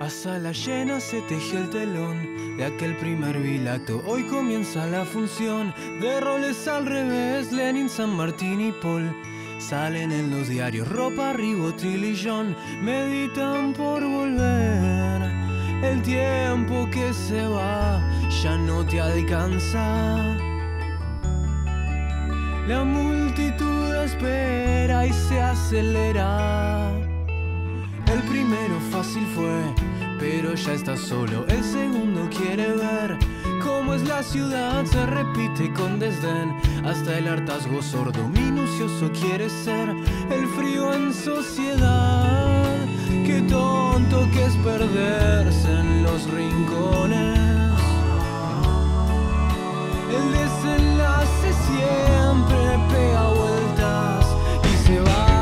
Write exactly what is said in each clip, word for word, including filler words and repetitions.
sala llena se teje el telón de aquel primer bilacto. Hoy comienza la función de roles al revés. Lenin, San Martín y Paul salen en los diarios. Ropa, Ribotril y John meditan por volver. El tiempo que se va ya no te alcanza. La multitud espera y se acelera. El primero fácil fue, pero ya está solo. El segundo quiere ver cómo es la ciudad. Se repite con desdén hasta el hartazgo sordo. Minucioso quiere ser el frío en sociedad. Qué tonto que es perderse en los rincones. El desenlace siempre pega vueltas y se va.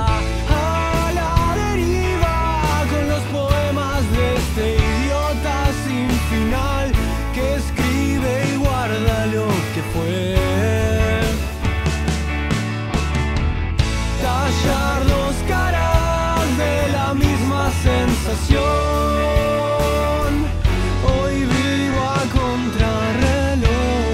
Final que escribe y guarda lo que fue. Tallar dos caras de la misma sensación. Hoy vivo a contrarreloj.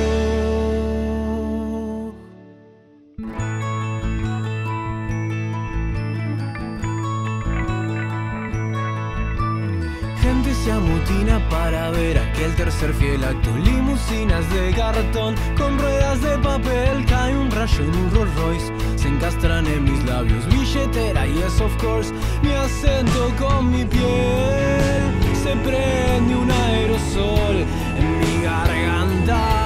Gente se amotina para ver aquel tercer fiel acto. Limusinas de cartón con ruedas de papel. Cae un rayo en un Rolls Royce. Se encastran en mis labios billetera, yes of course. Mi acento con mi piel. Se prende un aerosol en mi garganta.